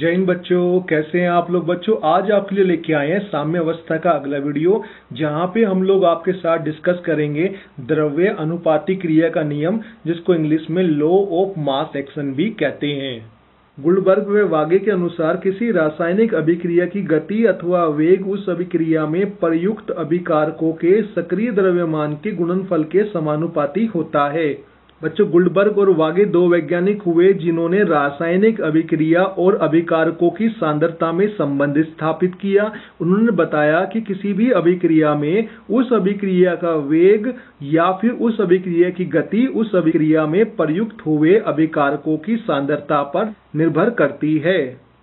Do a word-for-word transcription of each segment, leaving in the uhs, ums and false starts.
जय हिंद बच्चों, कैसे हैं आप लोग। बच्चों आज आपके लिए लेके आए हैं साम्य अवस्था का अगला वीडियो, जहां पे हम लोग आपके साथ डिस्कस करेंगे द्रव्य अनुपाती क्रिया का नियम, जिसको इंग्लिश में लॉ ऑफ मास एक्शन भी कहते हैं। गुल्डबर्ग व वागे के अनुसार किसी रासायनिक अभिक्रिया की गति अथवा वेग उस अभिक्रिया में प्रयुक्त अभिकारकों के सक्रिय द्रव्यमान के गुणनफल के समानुपाती होता है। बच्चों गुल्डबर्ग और वागे दो वैज्ञानिक हुए जिन्होंने रासायनिक अभिक्रिया और अभिकारकों की सांद्रता में संबंध स्थापित किया। उन्होंने बताया कि किसी भी अभिक्रिया में उस अभिक्रिया का वेग या फिर उस अभिक्रिया की गति उस अभिक्रिया में प्रयुक्त हुए अभिकारकों की सांद्रता पर निर्भर करती है।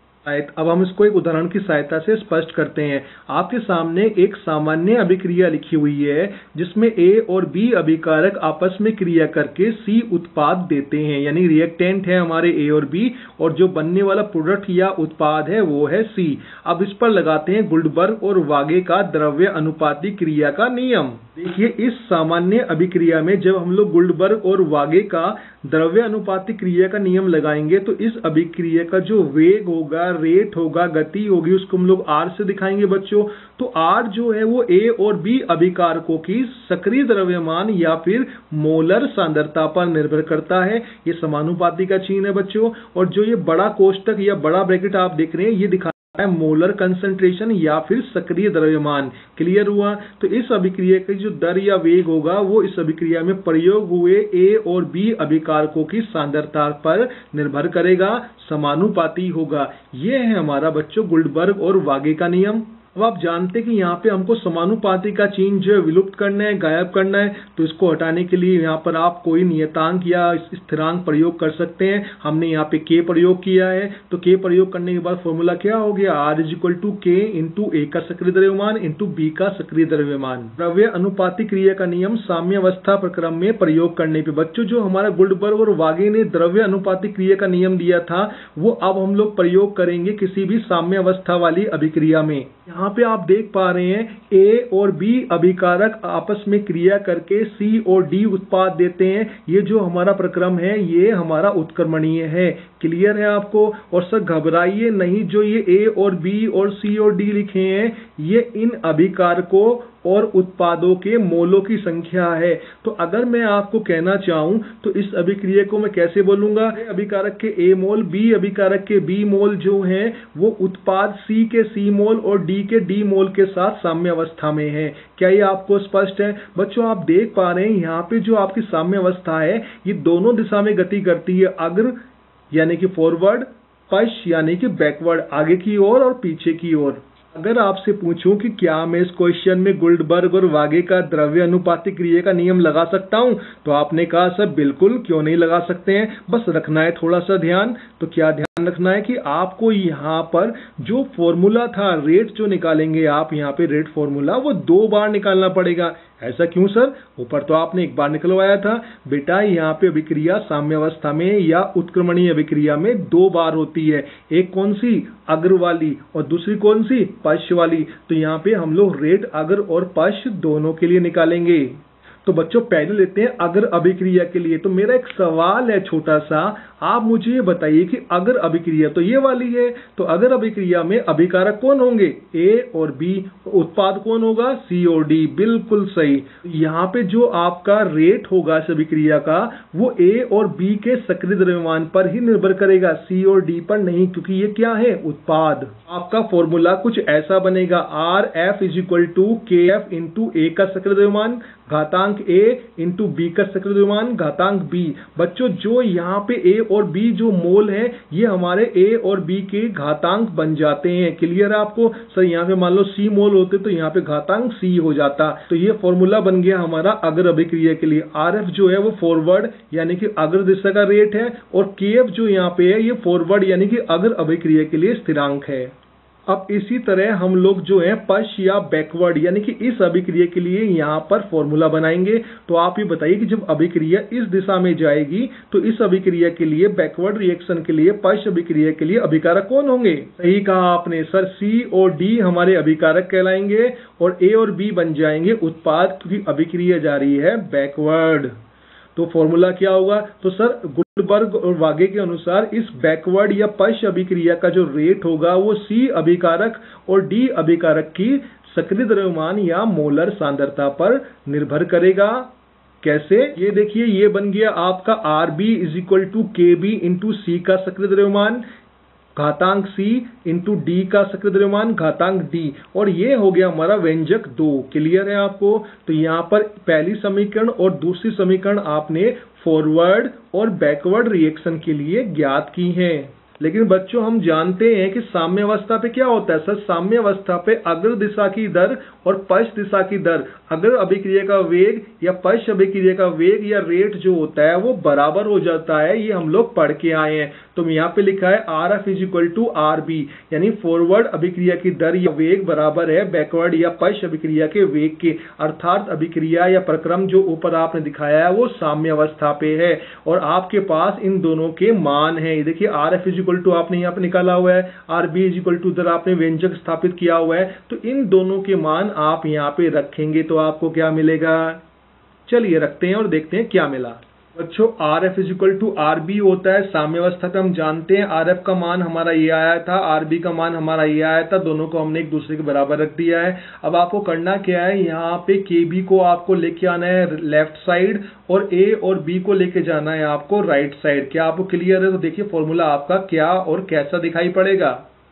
अब हम इसको एक उदाहरण की सहायता से स्पष्ट करते हैं। आपके सामने एक सामान्य अभिक्रिया लिखी हुई है जिसमें ए और बी अभिकारक आपस में क्रिया करके सी उत्पाद देते हैं, यानी रिएक्टेंट है हमारे ए और बी, और जो बनने वाला प्रोडक्ट या उत्पाद है वो है सी। अब इस पर लगाते हैं गुल्डबर्ग और वागे का द्रव्य अनुपाती क्रिया का नियम। देखिए इस सामान्य अभिक्रिया में जब हम लोग गुल्डबर्ग और वागे का द्रव्य अनुपाती क्रिया का नियम लगाएंगे तो इस अभिक्रिया का जो वेग होगा, रेट होगा, गति होगी, उसको हम लोग आर से दिखाएंगे बच्चों। तो आर जो है वो ए और बी अभिकारकों की सक्रिय द्रव्यमान या फिर मोलर सांद्रता पर निर्भर करता है। ये समानुपाती का चिन्ह है बच्चों, और जो ये बड़ा कोष्टक या बड़ा ब्रैकेट आप देख रहे हैं ये दिखा है मोलर कंसंट्रेशन या फिर सक्रिय द्रव्यमान। क्लियर हुआ। तो इस अभिक्रिया की जो दर या वेग होगा वो इस अभिक्रिया में प्रयोग हुए ए और बी अभिकारकों की सांद्रता पर निर्भर करेगा, समानुपाती होगा। यह है हमारा बच्चों गुल्डबर्ग और वागे का नियम। अब आप जानते हैं कि यहाँ पे हमको समानुपाती का चिन्ह जो है विलुप्त करना है, गायब करना है। तो इसको हटाने के लिए यहाँ पर आप कोई नियतांक या स्थिरांक प्रयोग कर सकते हैं। हमने यहाँ पे k प्रयोग किया है, तो k प्रयोग करने के बाद फॉर्मूला क्या हो गया, r is equal to K into A का सक्रिय द्रव्यमान इंटू बी का सक्रिय द्रव्यमान। द्रव्य अनुपाती क्रिया का नियम साम्य अवस्था प्रक्रम में प्रयोग करने पे बच्चों जो हमारा गुल्डबर्ग और वागे ने द्रव्य अनुपाती क्रिया का नियम दिया था वो अब हम लोग प्रयोग करेंगे किसी भी साम्य अवस्था वाली अभिक्रिया में। यहाँ पे आप देख पा रहे हैं ए और बी अभिकारक आपस में क्रिया करके सी और डी उत्पाद देते हैं। ये जो हमारा प्रक्रम है ये हमारा उत्क्रमणीय है। क्लियर है आपको। और सर घबराइए नहीं, जो ये ए और बी और सी और डी लिखे हैं ये इन अभिकारकों और उत्पादों के मोलों की संख्या है। तो अगर मैं आपको कहना चाहूं तो इस अभिक्रिया को मैं कैसे बोलूंगा, अभिकारक के ए मोल, बी अभिकारक के बी मोल जो हैं वो उत्पाद सी के सी मोल और डी के डी मोल के साथ साम्य अवस्था में है। क्या ये आपको स्पष्ट है बच्चों। आप देख पा रहे हैं यहाँ पे जो आपकी साम्य अवस्था है ये दोनों दिशा में गति करती है, अग्र यानी कि फॉरवर्ड, पश्च यानी कि बैकवर्ड, आगे की ओर और पीछे की ओर। अगर आपसे पूछूं कि क्या मैं इस क्वेश्चन में गुल्डबर्ग और वागे का द्रव्य अनुपाती क्रिया का नियम लगा सकता हूं, तो आपने कहा सर बिल्कुल, क्यों नहीं लगा सकते हैं, बस रखना है थोड़ा सा ध्यान। तो क्या ध्यान रखना है कि आपको यहाँ पर जो फॉर्मूला था, रेट जो निकालेंगे आप यहाँ पे रेट फॉर्मूला, वो दो बार निकालना पड़ेगा। ऐसा क्यों सर, ऊपर तो आपने एक बार निकलवाया था। बेटा यहाँ पे अभिक्रिया साम्य अवस्था में या उत्क्रमणीय अभिक्रिया में दो बार होती है। एक कौन सी, अग्र वाली, और दूसरी कौन सी, पश्च वाली। तो यहाँ पे हम लोग रेट अग्र और पश्च दोनों के लिए निकालेंगे। तो बच्चों पहले लेते हैं अग्र अभिक्रिया के लिए। तो मेरा एक सवाल है छोटा सा, आप मुझे ये बताइए कि अग्र अभिक्रिया तो ये वाली है, तो अग्र अभिक्रिया में अभिकारक कौन होंगे, ए और बी, उत्पाद कौन होगा, सी और डी। बिल्कुल सही। यहाँ पे जो आपका रेट होगा इस अभिक्रिया का वो ए और बी के सक्रिय द्रव्यमान पर ही निर्भर करेगा, सी और डी पर नहीं, क्योंकि ये क्या है, उत्पाद। आपका फॉर्मूला कुछ ऐसा बनेगा, R F is equal to K F into A का सक्रिय द्रव्यमान घातांक ए इंटू बी का सक्रिय द्रव्यमान घातांक बी। बच्चों जो यहाँ पे ए और बी जो मोल है ये हमारे ए और बी के घातांक बन जाते हैं। क्लियर है आपको। सर यहाँ पे मान लो सी मोल होते तो यहाँ पे घातांक सी हो जाता। तो ये फॉर्मूला बन गया हमारा अग्र अभिक्रिया के लिए। आर एफ जो है वो फॉरवर्ड यानी कि अग्र दिशा का रेट है, और के एफ जो यहाँ पे है ये फॉरवर्ड यानी कि अग्र अभिक्रिया के लिए स्थिरांक है। अब इसी तरह हम लोग जो है पश्च या बैकवर्ड यानी कि इस अभिक्रिया के लिए यहाँ पर फॉर्मूला बनाएंगे। तो आप ये बताइए कि जब अभिक्रिया इस दिशा में जाएगी तो इस अभिक्रिया के लिए, बैकवर्ड रिएक्शन के लिए, पश्च अभिक्रिया के लिए अभिकारक कौन होंगे। सही कहा आपने सर, सी और डी हमारे अभिकारक कहलाएंगे और ए और बी बन जाएंगे उत्पाद, क्योंकि अभिक्रिया जा रही है बैकवर्ड। तो फॉर्मूला क्या होगा? तो सर गुडबर्ग और वागे के अनुसार इस बैकवर्ड या पश्च अभिक्रिया का जो रेट होगा वो सी अभिकारक और डी अभिकारक की सक्रिय द्रव्यमान या मोलर सांद्रता पर निर्भर करेगा। कैसे? ये देखिए, ये बन गया आपका R B is equal to K B into C का सक्रिय द्रव्यमान घातांक C इंटू डी का सक्रिय द्रव्यमान घातांक D, और ये हो गया हमारा व्यंजक दो। क्लियर है आपको? तो यहाँ पर पहली समीकरण और दूसरी समीकरण आपने फॉरवर्ड और बैकवर्ड रिएक्शन के लिए ज्ञात की है। लेकिन बच्चों हम जानते हैं कि साम्य अवस्था पे क्या होता है सर? साम्य अवस्था पे अग्र दिशा की दर और पश्च दिशा की दर, अग्र अभिक्रिया का वेग या पश्च अभिक्रिया का वेग या रेट जो होता है वो बराबर हो जाता है। ये हम लोग पढ़ के आए हैं। तो यहाँ पे लिखा है R F is equal to R B, यानी फॉरवर्ड अभिक्रिया की दर या वेग बराबर है बैकवर्ड या पश्च अभिक्रिया के वेग के, अर्थात अभिक्रिया या प्रक्रम जो ऊपर आपने दिखाया है वो साम्य अवस्था पे है और आपके पास इन दोनों के मान है। ये देखिए R F is equal to आपने यहाँ पे निकाला हुआ है, R B is equal to इधर आपने व्यंजक स्थापित किया हुआ है। तो इन दोनों के मान आप यहाँ पे रखेंगे तो आपको क्या मिलेगा? चलिए रखते हैं और देखते हैं क्या मिला। बच्चों R F is equal to R B होता है साम्य अवस्था पे। हम जानते हैं आर एफ का मान हमारा ये आया था, आर बी का मान हमारा ये आया था, दोनों को हमने एक दूसरे के बराबर रख दिया है। अब आपको करना क्या है, यहाँ पे के बी को आपको लेके आना है लेफ्ट साइड और ए और बी को लेके जाना है आपको राइट साइड। क्या आपको क्लियर है? तो देखिए फॉर्मूला आपका क्या और कैसा दिखाई पड़ेगा।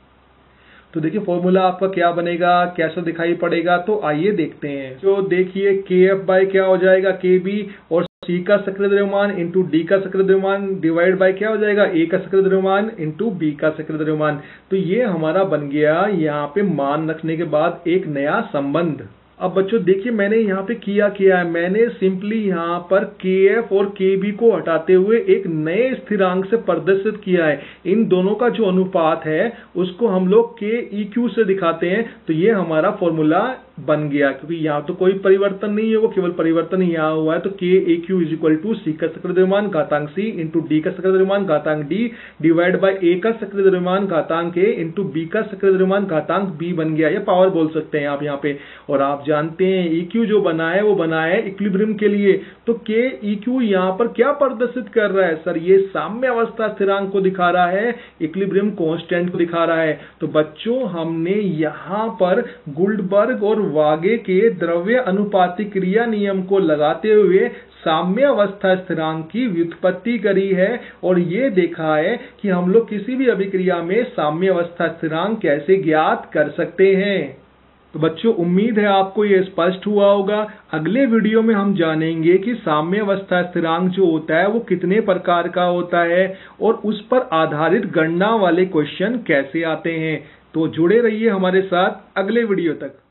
तो देखिए फॉर्मूला आपका क्या बनेगा, कैसा दिखाई पड़ेगा, तो आइए देखते हैं। तो देखिए के एफ बाय क्या हो जाएगा, के बी और सी का सक्रिय द्रव्यमान इंटू डी का सक्रिय द्रव्यमान डिवाइड बाय क्या हो जाएगा, ए का सक्रिय द्रव्यमान इंटू बी का सक्रिय द्रव्यमान। तो ये हमारा बन गया यहाँ पे मान रखने के बाद एक नया संबंध। अब बच्चों देखिए मैंने यहाँ पे किया किया है, मैंने सिंपली यहाँ पर के एफ और के बी को हटाते हुए एक नए स्थिरांक से प्रदर्शित किया है। इन दोनों का जो अनुपात है उसको हम लोग के ई क्यू से दिखाते हैं। तो ये हमारा फॉर्मूला बन गया, क्योंकि यहाँ तो कोई परिवर्तन नहीं है, वो केवल परिवर्तन ही यहाँ हुआ है। तो K A Q is equal to C का सक्रिय द्रव्यमान घातांक सी इंटू डी का सक्रिय द्रव्यमान घातांक डी डिवाइड बाय ए का सक्रिय द्रव्यमान घातांक ए इंटू बी का सक्रिय द्रव्यमान घातांक बी बन गया। या पावर बोल सकते हैं आप यहाँ पे। और आप जानते हैं E Q जो बना है वो बना है इक्विलिब्रियम के लिए। तो के ई क्यू यहाँ पर क्या प्रदर्शित कर रहा है सर? ये साम्य अवस्था स्थिरांक को दिखा रहा है, इक्विलिब्रियम कांस्टेंट को दिखा रहा है। तो बच्चों हमने यहाँ पर गुल्डबर्ग और वागे के द्रव्य अनुपाती क्रिया नियम को लगाते हुए साम्य अवस्था स्थिरांक की व्युत्पत्ति करी है और ये देखा है कि हम लोग किसी भी अभिक्रिया में साम्य अवस्था स्थिरांक कैसे ज्ञात कर सकते हैं। तो बच्चों उम्मीद है आपको ये स्पष्ट हुआ होगा। अगले वीडियो में हम जानेंगे कि साम्य अवस्था स्थिरांक जो होता है वो कितने प्रकार का होता है और उस पर आधारित गणना वाले क्वेश्चन कैसे आते हैं। तो जुड़े रहिए हमारे साथ अगले वीडियो तक।